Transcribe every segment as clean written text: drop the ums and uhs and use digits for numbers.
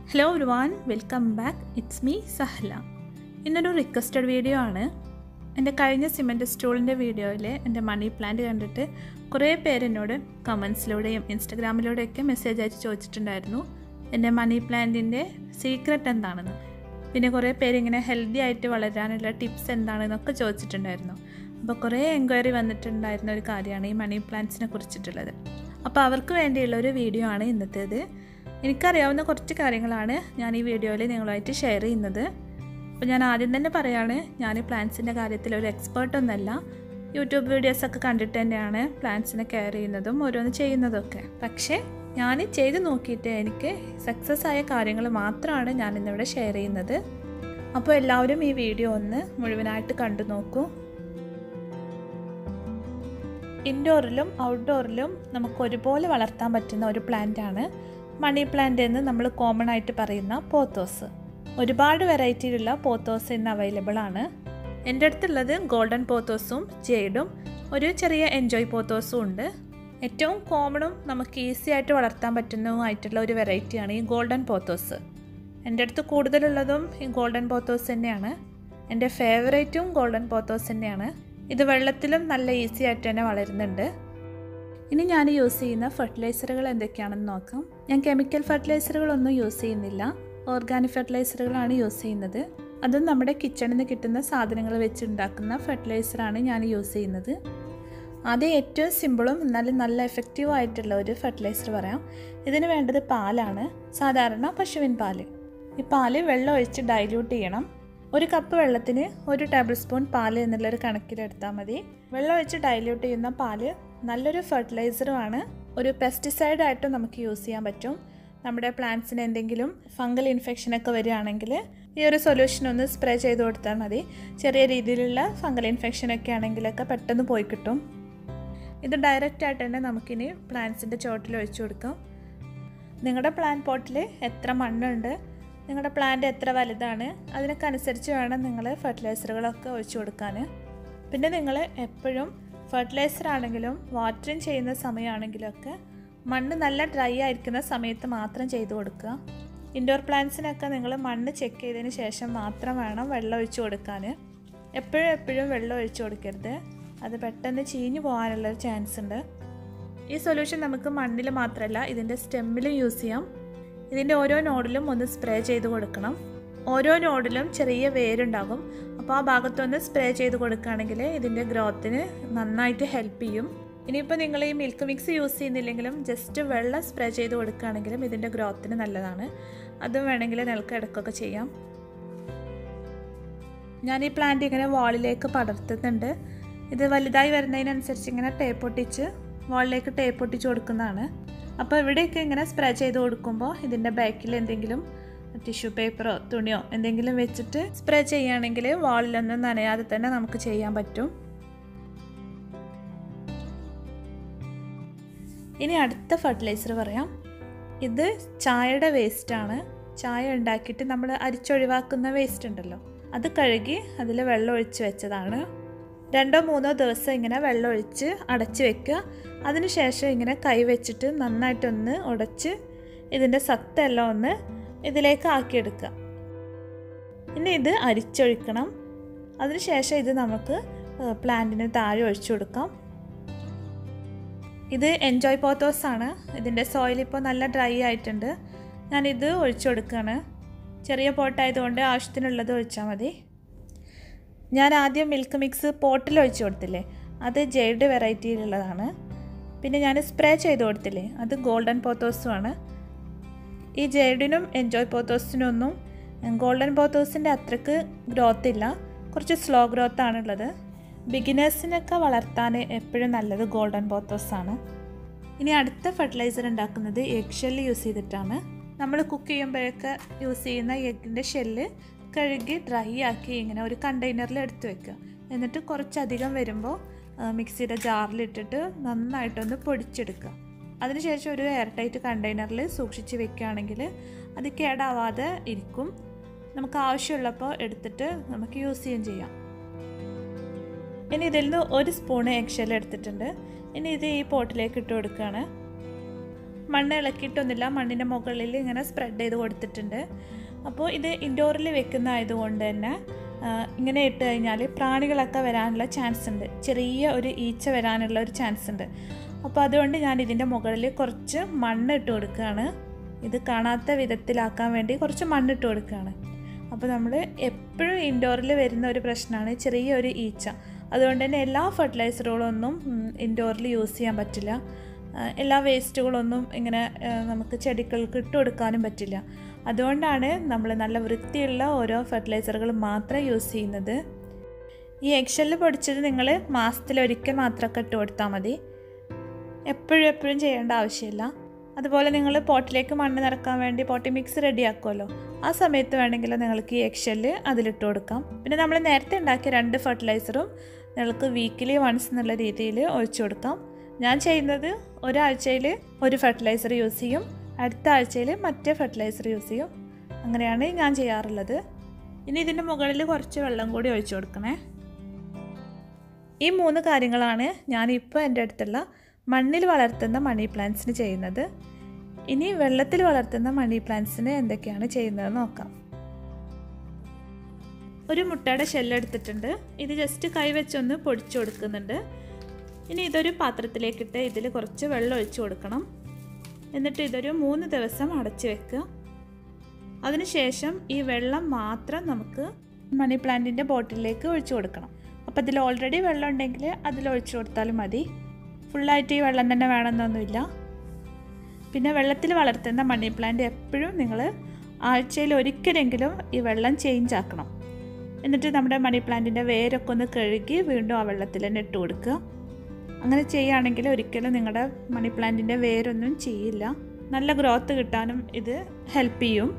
Hello everyone, welcome back. It's me Sahla. ഇന്നൊരു requested video ആണ്. എൻ്റെ കഴിഞ്ഞ സിമൻറ്റ് സ്റ്റൂളിൻ്റെ വീഡിയോയിൽ എൻ്റെ മണി പ്ലാന്റ് കണ്ടിട്ട് കുറേ പേര് എന്നോട് കമൻസിലൂടെയും ഇൻസ്റ്റഗ്രാമിലൂടെയൊക്കെ മെസ്സേജ് അയച്ച് ചോദിച്ചിട്ടുണ്ടായിരുന്നു എൻ്റെ മണി പ്ലാന്റിൻ്റെ സീക്രട്ട് എന്താണെന്ന്. പിന്നെ കുറേ പേര് ഇങ്ങനെ ഹെൽത്തി ആയിട്ട് വളരാനുള്ള ടിപ്സ് എന്താണെന്നൊക്കെ ചോദിച്ചിട്ടുണ്ടായിരുന്നു. അപ്പോൾ കുറേ എൻക്വയറി വന്നിട്ടുണ്ടായിരുന്ന ഒരു കാര്യമാണ് ഈ മണി പ്ലാന്റ്സിനെ കുറിച്ചിട്ടുള്ളത്. അപ്പോൾ അവർക്ക് വേണ്ടിയുള്ള ഒരു വീഡിയോ ആണ് ഇന്നത്തേത്. എനിക്കറിയാവുന്ന കുറച്ച് കാര്യങ്ങളാണ് ഞാൻ ഈ വീഡിയോയിൽ നിങ്ങളുമായിട്ട് ഷെയർ ചെയ്യുന്നത്. അപ്പോൾ ഞാൻ ആദ്യം തന്നെ പറയുകയാണ്, ഞാൻ പ്ലാന്റ്സിൻ്റെ കാര്യത്തിൽ ഒരു എക്സ്പേർട്ടൊന്നുമല്ല. യൂട്യൂബ് വീഡിയോസൊക്കെ കണ്ടിട്ട് തന്നെയാണ് പ്ലാന്റ്സിനെ കെയർ ചെയ്യുന്നതും ഓരോന്ന് ചെയ്യുന്നതൊക്കെ. പക്ഷേ ഞാൻ ചെയ്ത് നോക്കിയിട്ട് എനിക്ക് സക്സസ് ആയ കാര്യങ്ങൾ മാത്രമാണ് ഞാൻ ഇന്നിവിടെ ഷെയർ ചെയ്യുന്നത്. അപ്പോൾ എല്ലാവരും ഈ വീഡിയോ ഒന്ന് മുഴുവനായിട്ട് കണ്ടു നോക്കൂ. ഇൻഡോറിലും ഔട്ട്ഡോറിലും നമുക്ക് ഒരുപോലെ വളർത്താൻ പറ്റുന്ന ഒരു പ്ലാന്റാണ് മണി പ്ലാന്റ് എന്ന് നമ്മൾ കോമൺ ആയിട്ട് പറയുന്ന പോത്തോസ്. ഒരുപാട് വെറൈറ്റിയിലുള്ള പോത്തോസ് ഇന്ന് അവൈലബിൾ ആണ്. എൻ്റെ അടുത്തുള്ളത് ഗോൾഡൻ പോത്തോസും ജെയ്ഡും ഒരു ചെറിയ എൻജോയ് പോത്തോസും ഉണ്ട്. ഏറ്റവും കോമണും നമുക്ക് ഈസി ആയിട്ട് വളർത്താൻ പറ്റുന്നതുമായിട്ടുള്ള ഒരു വെറൈറ്റിയാണ് ഈ ഗോൾഡൻ പോത്തോസ്. എൻ്റെ അടുത്ത് കൂടുതലുള്ളതും ഈ ഗോൾഡൻ പോത്തോസ് തന്നെയാണ്. എൻ്റെ ഫേവറേറ്റും ഗോൾഡൻ പോത്തോസ് തന്നെയാണ്. ഇത് വെള്ളത്തിലും നല്ല ഈസി ആയിട്ട് തന്നെ വളരുന്നുണ്ട്. ഇനി ഞാൻ യൂസ് ചെയ്യുന്ന ഫെർട്ടിലൈസറുകൾ എന്തൊക്കെയാണെന്ന് നോക്കാം. ഞാൻ കെമിക്കൽ ഫെർട്ടിലൈസറുകളൊന്നും യൂസ് ചെയ്യുന്നില്ല, ഓർഗാനിക് ഫെർട്ടിലൈസറുകളാണ് യൂസ് ചെയ്യുന്നത്. അതും നമ്മുടെ കിച്ചണിൽ നിന്ന് കിട്ടുന്ന സാധനങ്ങൾ വെച്ചുണ്ടാക്കുന്ന ഫെർട്ടിലൈസറാണ് ഞാൻ യൂസ് ചെയ്യുന്നത്. ആദ്യം ഏറ്റവും സിമ്പിളും എന്നാലും നല്ല എഫക്റ്റീവ് ആയിട്ടുള്ള ഒരു ഫെർട്ടിലൈസർ പറയാം. ഇതിന് വേണ്ടത് പാലാണ്, സാധാരണ പശുവിൻ പാല്. ഈ പാല് വെള്ളം ഒഴിച്ച് ഡൈല്യൂട്ട് ചെയ്യണം. ഒരു കപ്പ് വെള്ളത്തിന് 1 ടേബിൾ സ്പൂൺ പാല് എന്നുള്ളൊരു കണക്കിലെടുത്താൽ മതി. വെള്ളം ഒഴിച്ച് ഡൈല്യൂട്ട് ചെയ്യുന്ന പാല് നല്ലൊരു ഫെർട്ടിലൈസറുമാണ്. ഒരു പെസ്റ്റിസൈഡായിട്ടും നമുക്ക് യൂസ് ചെയ്യാൻ പറ്റും. നമ്മുടെ പ്ലാന്റ്സിന് എന്തെങ്കിലും ഫംഗൽ ഇൻഫെക്ഷനൊക്കെ വരികയാണെങ്കിൽ ഈ ഒരു സൊല്യൂഷൻ ഒന്ന് സ്പ്രേ ചെയ്ത് കൊടുത്താൽ മതി. ചെറിയ രീതിയിലുള്ള ഫംഗൽ ഇൻഫെക്ഷനൊക്കെ ആണെങ്കിലൊക്കെ പെട്ടെന്ന് പോയി കിട്ടും. ഇത് ഡയറക്റ്റായിട്ട് തന്നെ നമുക്കിനി പ്ലാന്റ്സിൻ്റെ ചോട്ടിൽ ഒഴിച്ചു കൊടുക്കാം. നിങ്ങളുടെ പ്ലാന്റ് പോട്ടിൽ എത്ര മണ്ണുണ്ട്, നിങ്ങളുടെ പ്ലാന്റ് എത്ര വലുതാണ്, അതിനൊക്കെ അനുസരിച്ച് വേണം നിങ്ങൾ ഫെർട്ടിലൈസറുകളൊക്കെ ഒഴിച്ചു കൊടുക്കാൻ. പിന്നെ നിങ്ങൾ എപ്പോഴും ഫെർട്ടിലൈസർ ആണെങ്കിലും വാട്ടറിങ് ചെയ്യുന്ന സമയമാണെങ്കിലൊക്കെ മണ്ണ് നല്ല ഡ്രൈ ആയിരിക്കുന്ന സമയത്ത് മാത്രം ചെയ്തു കൊടുക്കുക. ഇൻഡോർ പ്ലാന്റ്സിനൊക്കെ നിങ്ങൾ മണ്ണ് ചെക്ക് ചെയ്തതിന് ശേഷം മാത്രം വേണം വെള്ളം ഒഴിച്ചു കൊടുക്കാൻ. എപ്പോഴും വെള്ളം ഒഴിച്ചു കൊടുക്കരുത്, അത് പെട്ടെന്ന് ചീഞ്ഞു പോകാനുള്ളൊരു ചാൻസ് ഉണ്ട്. ഈ സൊല്യൂഷൻ നമുക്ക് മണ്ണിൽ മാത്രമല്ല ഇതിൻ്റെ സ്റ്റെമ്മിലും യൂസ് ചെയ്യാം. ഇതിൻ്റെ ഓരോ നോഡിലും ഒന്ന് സ്പ്രേ ചെയ്ത് കൊടുക്കണം. ഓരോ നോഡിലും ചെറിയ വേരുണ്ടാകും. അപ്പോൾ ആ ഭാഗത്തൊന്ന് സ്പ്രേ ചെയ്ത് കൊടുക്കുകയാണെങ്കിൽ ഇതിൻ്റെ ഗ്രോത്തിന് നന്നായിട്ട് ഹെൽപ്പ് ചെയ്യും. ഇനിയിപ്പോൾ നിങ്ങൾ ഈ മിൽക്ക് മിക്സ് യൂസ് ചെയ്യുന്നില്ലെങ്കിലും ജസ്റ്റ് വെള്ളം സ്പ്രേ ചെയ്ത് കൊടുക്കുകയാണെങ്കിലും ഇതിൻ്റെ ഗ്രോത്തിന് നല്ലതാണ്. അതും വേണമെങ്കിൽ നിങ്ങൾക്ക് ഇടയ്ക്കൊക്കെ ചെയ്യാം. ഞാൻ ഈ പ്ലാന്റ് ഇങ്ങനെ വാളിലേക്ക് പടർത്തുന്നുണ്ട്. ഇത് വലുതായി വരുന്നതിനനുസരിച്ച് ഇങ്ങനെ ടേപ്പ് ഒട്ടിച്ച് വാളിലേക്ക് ടേപ്പ് ഒട്ടിച്ച് കൊടുക്കുന്നതാണ്. അപ്പോൾ ഇവിടെയൊക്കെ ഇങ്ങനെ സ്പ്രേ ചെയ്ത് കൊടുക്കുമ്പോൾ ഇതിൻ്റെ ബാക്കിൽ എന്തെങ്കിലും ടിഷ്യൂ പേപ്പറോ തുണിയോ എന്തെങ്കിലും വെച്ചിട്ട് സ്പ്രേ ചെയ്യുകയാണെങ്കിൽ വാളിലൊന്നും നനയാതെ തന്നെ നമുക്ക് ചെയ്യാൻ പറ്റും. ഇനി അടുത്ത ഫെർട്ടിലൈസർ പറയാം. ഇത് ചായയുടെ വേസ്റ്റാണ്. ചായ ഉണ്ടാക്കിയിട്ട് നമ്മൾ അരിച്ചൊഴിവാക്കുന്ന വേസ്റ്റ് ഉണ്ടല്ലോ, അത് കഴുകി അതിൽ വെള്ളം ഒഴിച്ച് വെച്ചതാണ്. 2-3 ദിവസം ഇങ്ങനെ വെള്ളം ഒഴിച്ച് അടച്ച് വെക്കുക. അതിനുശേഷം ഇങ്ങനെ കൈ വെച്ചിട്ട് നന്നായിട്ടൊന്ന് ഉടച്ച് ഇതിൻ്റെ സത്തെല്ലാം ഒന്ന് ഇതിലേക്ക് ആക്കിയെടുക്കുക. ഇനി ഇത് അരിച്ചൊഴിക്കണം. അതിനുശേഷം ഇത് നമുക്ക് പ്ലാന്റിന് താഴെ ഒഴിച്ചു കൊടുക്കാം. ഇത് എൻജോയ് പോത്തോസ് ആണ്. ഇതിൻ്റെ സോയിൽ ഇപ്പോൾ നല്ല ഡ്രൈ ആയിട്ടുണ്ട്. ഞാനിത് ഒഴിച്ചു കൊടുക്കുകയാണ്. ചെറിയ പോട്ടായതുകൊണ്ട് ആവശ്യത്തിനുള്ളത് ഒഴിച്ചാൽ മതി. ഞാൻ ആദ്യം മിൽക്ക് മിക്സ് പോട്ടിൽ ഒഴിച്ചു കൊടുത്തില്ലേ, അത് ജെയ്ഡ് വെറൈറ്റിയിലുള്ളതാണ്. പിന്നെ ഞാൻ സ്പ്രേ ചെയ്ത് കൊടുത്തില്ലേ, അത് ഗോൾഡൻ പോത്തോസുമാണ്. ഈ ജെയ്ഡിനും എൻജോയ് പോത്തോസിനൊന്നും ഗോൾഡൻ പോത്തോസിൻ്റെ അത്രയ്ക്ക് ഗ്രോത്ത് ഇല്ല, കുറച്ച് സ്ലോ ഗ്രോത്ത് ആണുള്ളത്. ബിഗിനേഴ്സിനൊക്കെ വളർത്താൻ എപ്പോഴും നല്ലത് ഗോൾഡൻ പോത്തോസാണ്. ഇനി അടുത്ത ഫെർട്ടിലൈസർ ഉണ്ടാക്കുന്നത് എഗ് ഷെല്ല് യൂസ് ചെയ്തിട്ടാണ്. നമ്മൾ കുക്ക് ചെയ്യുമ്പോഴൊക്കെ യൂസ് ചെയ്യുന്ന എഗ്ഗിൻ്റെ ഷെല്ല് കഴുകി ഡ്രൈ ആക്കി ഇങ്ങനെ ഒരു കണ്ടെയ്നറിൽ എടുത്ത് വെക്കുക. എന്നിട്ട് കുറച്ചധികം വരുമ്പോൾ മിക്സിയുടെ ജാറിലിട്ടിട്ട് നന്നായിട്ടൊന്ന് പൊടിച്ചെടുക്കുക. അതിനുശേഷം ഒരു എയർ ടൈറ്റ് കണ്ടെയ്നറിൽ സൂക്ഷിച്ച് വെക്കുകയാണെങ്കിൽ അത് കേടാവാതെ ഇരിക്കും. നമുക്ക് ആവശ്യമുള്ളപ്പോൾ എടുത്തിട്ട് നമുക്ക് യൂസ് ചെയ്യുകയും ചെയ്യാം. ഇനി ഇതിൽ നിന്ന് 1 സ്പൂൺ എഗ് ഷെൽ എടുത്തിട്ടുണ്ട്. ഇനി ഇത് ഈ പോട്ടിലേക്ക് ഇട്ട് കൊടുക്കുകയാണ്. മണ്ണ് ഇളക്കിയിട്ടൊന്നുമില്ല, മണ്ണിൻ്റെ മുകളിൽ ഇങ്ങനെ സ്പ്രെഡ് ചെയ്ത് കൊടുത്തിട്ടുണ്ട്. അപ്പോൾ ഇത് ഇൻഡോറിൽ വെക്കുന്നതായതുകൊണ്ട് തന്നെ ഇങ്ങനെ ഇട്ട് കഴിഞ്ഞാൽ പ്രാണികളൊക്കെ വരാനുള്ള ചാൻസ് ഉണ്ട്, ചെറിയ ഒരു ഈച്ച വരാനുള്ള ഒരു ചാൻസ് ഉണ്ട്. അപ്പോൾ അതുകൊണ്ട് ഞാൻ ഇതിൻ്റെ മുകളിൽ കുറച്ച് മണ്ണ് ഇട്ട് കൊടുക്കുകയാണ്. ഇത് കാണാത്ത വിധത്തിലാക്കാൻ വേണ്ടി കുറച്ച് മണ്ണിട്ട് കൊടുക്കുകയാണ്. അപ്പോൾ നമ്മൾ എപ്പോഴും ഇൻഡോറിൽ വരുന്ന ഒരു പ്രശ്നമാണ് ചെറിയൊരു ഈച്ച. അതുകൊണ്ട് തന്നെ എല്ലാ ഫെർട്ടിലൈസറുകളൊന്നും ഇൻഡോറിൽ യൂസ് ചെയ്യാൻ പറ്റില്ല, എല്ലാ വേസ്റ്റുകളൊന്നും ഇങ്ങനെ നമുക്ക് ചെടികൾക്ക് ഇട്ട് കൊടുക്കാനും പറ്റില്ല. അതുകൊണ്ടാണ് നമ്മൾ നല്ല വൃത്തിയുള്ള ഓരോ ഫെർട്ടിലൈസറുകൾ മാത്രം യൂസ് ചെയ്യുന്നത്. ഈ എഗ്ഷെല്ല് പൊടിച്ചത് നിങ്ങൾ മാസത്തിലൊരിക്കൽ മാത്രമൊക്കെ ഇട്ട് കൊടുത്താൽ മതി, എപ്പോഴും ചെയ്യേണ്ട ആവശ്യമില്ല. അതുപോലെ നിങ്ങൾ പോട്ടിലേക്ക് മണ്ണ് നിറക്കാൻ വേണ്ടി പോട്ടി മിക്സ് റെഡിയാക്കുമല്ലോ, ആ സമയത്ത് വേണമെങ്കിൽ നിങ്ങൾക്ക് ഈ എഗ്ഷെല്ല് അതിലിട്ട് കൊടുക്കാം. പിന്നെ നമ്മൾ നേരത്തെ ഉണ്ടാക്കിയ 2 ഫെർട്ടിലൈസറും നിങ്ങൾക്ക് വീക്കിലി വൺസ് എന്നുള്ള രീതിയിൽ ഒഴിച്ചു കൊടുക്കാം. ഞാൻ ചെയ്യുന്നത് ഒരാഴ്ചയിൽ ഒരു ഫെർട്ടിലൈസർ യൂസ് ചെയ്യും, അടുത്ത ആഴ്ചയിൽ മറ്റേ ഫെർട്ടിലൈസർ യൂസ് ചെയ്യും. അങ്ങനെയാണ് ഞാൻ ചെയ്യാറുള്ളത്. ഇനി ഇതിൻ്റെ മുകളിൽ കുറച്ച് വെള്ളം കൂടി ഒഴിച്ചു കൊടുക്കണേ. ഈ 3 കാര്യങ്ങളാണ് ഞാനിപ്പോൾ എൻ്റെ അടുത്തുള്ള മണ്ണിൽ വളർത്തുന്ന മണി പ്ലാന്റ്സിന് ചെയ്യുന്നത്. ഇനി വെള്ളത്തിൽ വളർത്തുന്ന മണി പ്ലാന്റ്സിന് എന്തൊക്കെയാണ് ചെയ്യുന്നതെന്ന് നോക്കാം. ഒരു മുട്ടയുടെ ഷെല്ലെടുത്തിട്ടുണ്ട്, ഇത് ജസ്റ്റ് കൈവച്ചൊന്ന് പൊടിച്ചു കൊടുക്കുന്നുണ്ട്. ഇനി ഇതൊരു പാത്രത്തിലേക്കിട്ട് ഇതിൽ കുറച്ച് വെള്ളം ഒഴിച്ചു കൊടുക്കണം. എന്നിട്ട് ഇതൊരു 3 ദിവസം അടച്ചു വെക്കുക. അതിനുശേഷം ഈ വെള്ളം മാത്രം നമുക്ക് മണി പ്ലാന്റിൻ്റെ ബോട്ടിലേക്ക് ഒഴിച്ചു കൊടുക്കണം. അപ്പോൾ ഇതിൽ ഓൾറെഡി വെള്ളം ഉണ്ടെങ്കിൽ അതിൽ ഒഴിച്ചു കൊടുത്താലും മതി, ഫുള്ളായിട്ട് ഈ വെള്ളം തന്നെ വേണമെന്നൊന്നുമില്ല. പിന്നെ വെള്ളത്തിൽ വളർത്തുന്ന മണി പ്ലാന്റ് എപ്പോഴും നിങ്ങൾ ആഴ്ചയിൽ ഒരിക്കലെങ്കിലും ഈ വെള്ളം ചേഞ്ച് ആക്കണം. എന്നിട്ട് നമ്മുടെ മണി പ്ലാന്റിൻ്റെ വേരൊക്കെ ഒന്ന് കഴുകി വീണ്ടും ആ വെള്ളത്തിൽ തന്നെ ഇട്ട് കൊടുക്കുക. അങ്ങനെ ചെയ്യുകയാണെങ്കിൽ ഒരിക്കലും നിങ്ങളുടെ മണി പ്ലാന്റിൻ്റെ വേരൊന്നും ചെയ്യില്ല, നല്ല ഗ്രോത്ത് കിട്ടാനും ഇത് ഹെൽപ്പ് ചെയ്യും.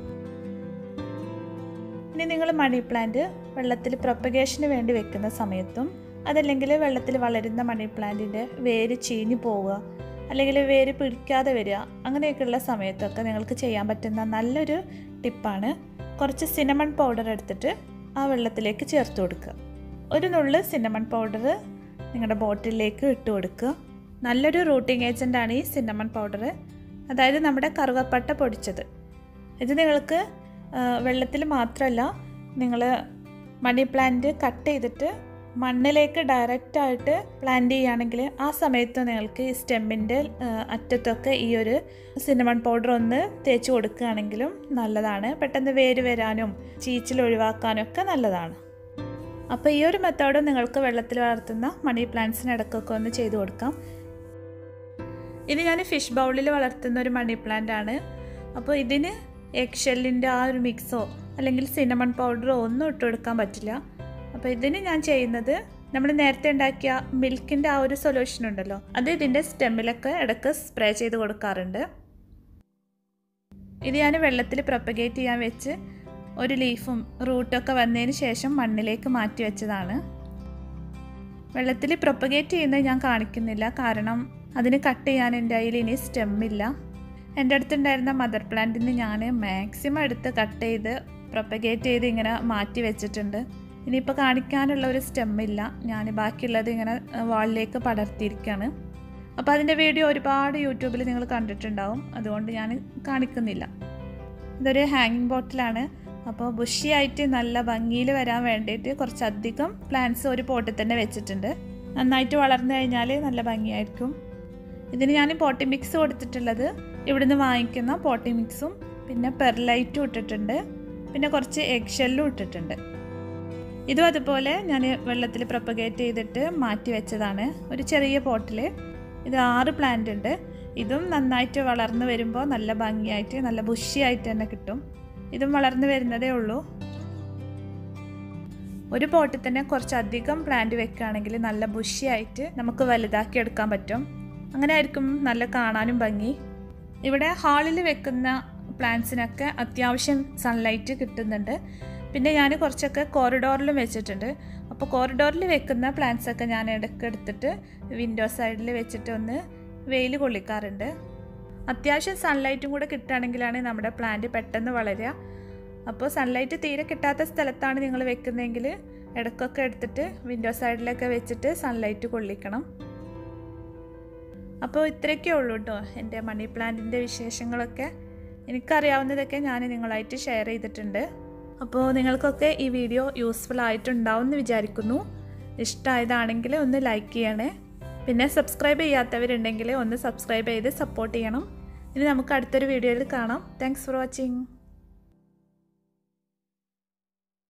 ഇനി നിങ്ങൾ മണി പ്ലാന്റ് വെള്ളത്തിൽ പ്രൊപ്പഗേഷന് വേണ്ടി വെക്കുന്ന സമയത്തും അതല്ലെങ്കിൽ വെള്ളത്തിൽ വളരുന്ന മണി പ്ലാന്റിൻ്റെ വേര് ചീഞ്ഞു പോവുക അല്ലെങ്കിൽ വേര് പിടിക്കാതെ വരിക, അങ്ങനെയൊക്കെയുള്ള സമയത്തൊക്കെ നിങ്ങൾക്ക് ചെയ്യാൻ പറ്റുന്ന നല്ലൊരു ടിപ്പാണ് കുറച്ച് സിനമൺ പൗഡർ എടുത്തിട്ട് ആ വെള്ളത്തിലേക്ക് ചേർത്ത് കൊടുക്കുക. ഒരു നുള്ള് സിനമൺ പൗഡർ നിങ്ങളുടെ ബോട്ടിലേക്ക് ഇട്ട് കൊടുക്കുക. നല്ലൊരു റൂട്ടിംഗ് ഏജൻ്റാണ് ഈ സിനമൺ പൗഡർ, അതായത് നമ്മുടെ കറുവപ്പട്ട പൊടിച്ചത്. ഇത് നിങ്ങൾക്ക് വെള്ളത്തിൽ മാത്രമല്ല, നിങ്ങൾ മണി പ്ലാന്റ് കട്ട് ചെയ്തിട്ട് മണ്ണിലേക്ക് ഡയറക്റ്റായിട്ട് പ്ലാന്റ് ചെയ്യുകയാണെങ്കിൽ ആ സമയത്ത് നിങ്ങൾക്ക് ഈ സ്റ്റെമ്മിൻ്റെ അറ്റത്തൊക്കെ ഈ ഒരു സിനമൺ പൗഡർ ഒന്ന് തേച്ച് കൊടുക്കുകയാണെങ്കിലും നല്ലതാണ്. പെട്ടെന്ന് വേര് വരാനും ചീച്ചിൽ ഒഴിവാക്കാനും ഒക്കെ നല്ലതാണ്. അപ്പോൾ ഈ ഒരു മെത്തേഡ് നിങ്ങൾക്ക് വെള്ളത്തിൽ വളർത്തുന്ന മണി പ്ലാന്റ്സിന് ഇടയ്ക്കൊക്കെ ഒന്ന് ചെയ്ത് കൊടുക്കാം. ഇത് ഞാൻ ഫിഷ് ബൗളിൽ വളർത്തുന്ന ഒരു മണി പ്ലാന്റ് ആണ്. അപ്പോൾ ഇതിന് എഗ് ഷെല്ലിൻ്റെ ആ ഒരു മിക്സോ അല്ലെങ്കിൽ സിനമൺ പൗഡറോ ഒന്നും ഇട്ട് കൊടുക്കാൻ പറ്റില്ല. അപ്പോൾ ഇതിന് ഞാൻ ചെയ്യുന്നത് നമ്മൾ നേരത്തെ ഉണ്ടാക്കിയ മിൽക്കിൻ്റെ ആ ഒരു സൊല്യൂഷൻ ഉണ്ടല്ലോ, അത് ഇതിൻ്റെ സ്റ്റെമ്മിലൊക്കെ ഇടയ്ക്ക് സ്പ്രേ ചെയ്ത് കൊടുക്കാറുണ്ട്. ഇത് ഞാൻ വെള്ളത്തിൽ പ്രൊപ്പഗേറ്റ് ചെയ്യാൻ വെച്ച് ഒരു ലീഫും റൂട്ടൊക്കെ വന്നതിന് ശേഷം മണ്ണിലേക്ക് മാറ്റി വെച്ചതാണ്. വെള്ളത്തിൽ പ്രൊപ്പഗേറ്റ് ചെയ്യുന്നത് ഞാൻ കാണിക്കുന്നില്ല, കാരണം അതിന് കട്ട് ചെയ്യാൻ എൻ്റെ കയ്യിൽ ഇനി സ്റ്റെമ്മില്ല. എൻ്റെ അടുത്തുണ്ടായിരുന്ന മദർ പ്ലാന്റിന് ഞാൻ മാക്സിമം എടുത്ത് കട്ട് ചെയ്ത് പ്രൊപ്പഗേറ്റ് ചെയ്ത് ഇങ്ങനെ മാറ്റി വെച്ചിട്ടുണ്ട്. ഇനിയിപ്പോൾ കാണിക്കാനുള്ള ഒരു സ്റ്റെമ്മില്ല, ഞാൻ ബാക്കിയുള്ളത് ഇങ്ങനെ വാളിലേക്ക് പടർത്തിയിരിക്കുകയാണ്. അപ്പോൾ അതിൻ്റെ വീഡിയോ ഒരുപാട് യൂട്യൂബിൽ നിങ്ങൾ കണ്ടിട്ടുണ്ടാവും, അതുകൊണ്ട് ഞാൻ കാണിക്കുന്നില്ല. ഇതൊരു ഹാങ്ങിങ് ബോട്ടിലാണ്. അപ്പോൾ ബുഷിയായിട്ട് നല്ല ഭംഗിയിൽ വരാൻ വേണ്ടിയിട്ട് കുറച്ചധികം പ്ലാന്റ്സ് ഒരു പോട്ടിൽ തന്നെ വെച്ചിട്ടുണ്ട്. നന്നായിട്ട് വളർന്നു കഴിഞ്ഞാൽ നല്ല ഭംഗിയായിരിക്കും. ഇതിന് ഞാൻ പോട്ടി മിക്സ് കൊടുത്തിട്ടുള്ളത് ഇവിടുന്ന് വാങ്ങിക്കുന്ന പോട്ടി മിക്സും പിന്നെ പെർലൈറ്റും ഇട്ടിട്ടുണ്ട്, പിന്നെ കുറച്ച് എഗ് ഷെല്ലും ഇട്ടിട്ടുണ്ട്. ഇതും അതുപോലെ ഞാൻ വെള്ളത്തിൽ പ്രൊപ്പഗേറ്റ് ചെയ്തിട്ട് മാറ്റി വെച്ചതാണ് ഒരു ചെറിയ പോട്ടിൽ. ഇത് 6 പ്ലാന്റ് ഉണ്ട്. ഇതും നന്നായിട്ട് വളർന്നു വരുമ്പോൾ നല്ല ഭംഗിയായിട്ട് നല്ല ബുഷിയായിട്ട് തന്നെ കിട്ടും. ഇതും വളർന്നു വരുന്നതേ ഉള്ളൂ. ഒരു പോട്ടിൽ തന്നെ കുറച്ചധികം പ്ലാന്റ് വെക്കുകയാണെങ്കിൽ നല്ല ബുഷിയായിട്ട് നമുക്ക് വലുതാക്കി എടുക്കാൻ പറ്റും. അങ്ങനെ ആയിരിക്കും നല്ല കാണാനും ഭംഗി. ഇവിടെ ഹാളിൽ വെക്കുന്ന പ്ലാന്റ്സിനൊക്കെ അത്യാവശ്യം സൺലൈറ്റ് കിട്ടുന്നുണ്ട്. പിന്നെ ഞാൻ കുറച്ചൊക്കെ കോറിഡോറിലും വെച്ചിട്ടുണ്ട്. അപ്പോൾ കോറിഡോറിൽ വെക്കുന്ന പ്ലാന്റ്സൊക്കെ ഞാൻ ഇടയ്ക്ക് എടുത്തിട്ട് വിൻഡോ സൈഡിൽ വെച്ചിട്ട് ഒന്ന് വെയിൽ കൊള്ളിക്കാറുണ്ട്. അത്യാവശ്യം സൺലൈറ്റും കൂടെ കിട്ടുകയാണെങ്കിലാണ് നമ്മുടെ പ്ലാന്റ് പെട്ടെന്ന് വളരുക. അപ്പോൾ സൺലൈറ്റ് തീരെ കിട്ടാത്ത സ്ഥലത്താണ് നിങ്ങൾ വെക്കുന്നതെങ്കിൽ ഇടയ്ക്കൊക്കെ എടുത്തിട്ട് വിൻഡോ സൈഡിലൊക്കെ വെച്ചിട്ട് സൺലൈറ്റ് കൊള്ളിക്കണം. അപ്പോൾ ഇത്രയൊക്കെ ഉള്ളൂ കേട്ടോ എൻ്റെ മണി പ്ലാന്റിൻ്റെ വിശേഷങ്ങളൊക്കെ. എനിക്കറിയാവുന്നതൊക്കെ ഞാൻ നിങ്ങളായിട്ട് ഷെയർ ചെയ്തിട്ടുണ്ട്. അപ്പോൾ നിങ്ങൾക്കൊക്കെ ഈ വീഡിയോ യൂസ്ഫുൾ ആയിട്ടുണ്ടാവും എന്ന് വിചാരിക്കുന്നു. ഇഷ്ടമായതാണെങ്കിൽ ഒന്ന് ലൈക്ക് ചെയ്യണേ. പിന്നെ സബ്സ്ക്രൈബ് ചെയ്യാത്തവരുണ്ടെങ്കിൽ ഒന്ന് സബ്സ്ക്രൈബ് ചെയ്ത് സപ്പോർട്ട് ചെയ്യണം. ഇനി നമുക്ക് അടുത്തൊരു വീഡിയോയിൽ കാണാം. Thanks for watching.